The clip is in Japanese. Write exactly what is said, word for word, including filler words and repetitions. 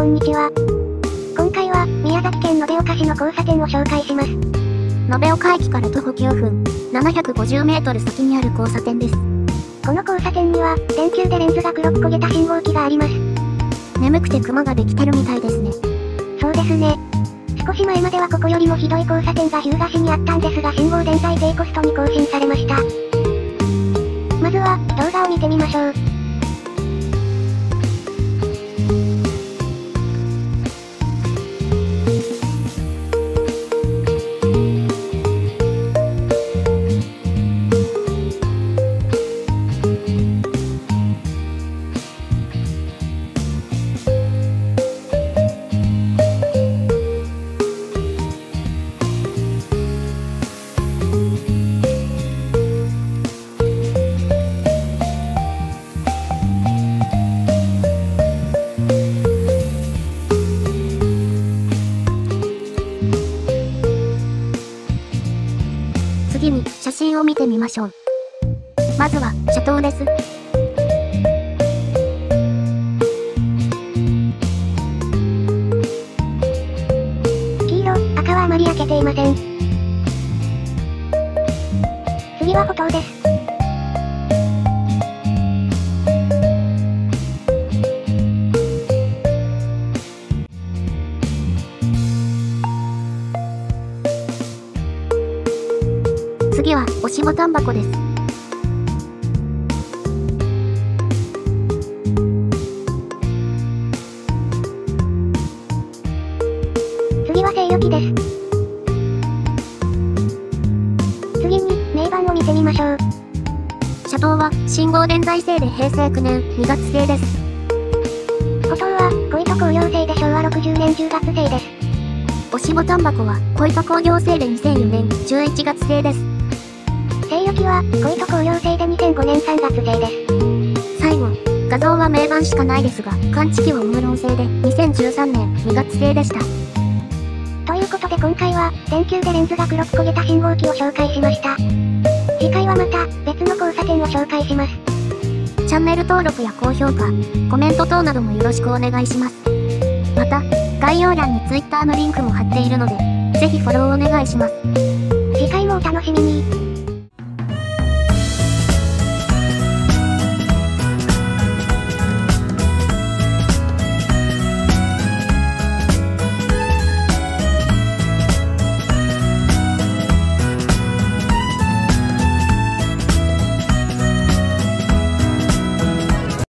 こんにちは。今回は、宮崎県延岡市の交差点を紹介します。 延岡駅から徒歩きゅうふん、ななひゃくごじゅうメートル先にある交差点です。 この交差点には、電球でレンズが黒く焦げた信号機があります。 眠くてクマができてるみたいですね。 そうですね。少し前まではここよりもひどい交差点が日向市にあったんですが、信号電在低コストに更新されました。まずは、動画を見てみましょう。 次に、写真を見てみましょう。まずは、車灯です。 黄色、赤はあまり焼けていません。次は歩道です。 次は、押しボタン箱です。 次は制御機です。次に、名板を見てみましょう。 車灯は、信号電在製でへいせいきゅうねんにがつ製です。 歩道は、小糸工業製でしょうわろくじゅうねんじゅうがつ製です。 押しボタン箱は、小糸工業製でにせんよねんじゅういちがつ製です。 制御機は、小糸工業製でにせんごねんさんがつ製です。 最後、画像は名板しかないですが、感知器は無論製でにせんじゅうさんねんにがつ製でした。 ということで今回は、電球でレンズが黒く焦げた信号機を紹介しました。次回はまた、別の交差点を紹介します。 チャンネル登録や高評価、コメント等などもよろしくお願いします。また、概要欄に Twitter のリンクも貼っているので、ぜひフォローお願いします。 次回もお楽しみに。